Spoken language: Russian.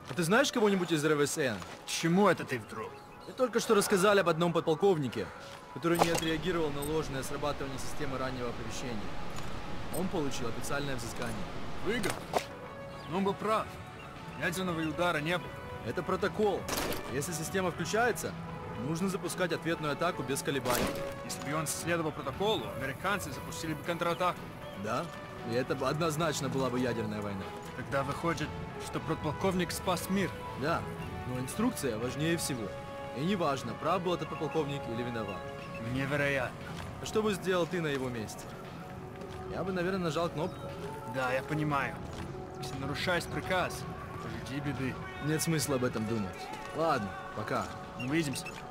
А ты знаешь кого-нибудь из РВСН? Чему это ты вдруг? Мне только что рассказали об одном подполковнике, который не отреагировал на ложное срабатывание системы раннего оповещения. Он получил официальное взыскание. Выиграл? Но он был прав. Ядерного удара не было. Это протокол. Если система включается, нужно запускать ответную атаку без колебаний. Если бы он следовал протоколу, американцы запустили бы контратаку. Да? И это бы однозначно была бы ядерная война. Тогда выходит, что подполковник спас мир. Да, но инструкция важнее всего. И неважно, прав был этот подполковник или виноват. Невероятно. А что бы сделал ты на его месте? Я бы, наверное, нажал кнопку. Да, я понимаю. Если нарушаешь приказ, то жди беды. Нет смысла об этом думать. Ладно, пока. Увидимся.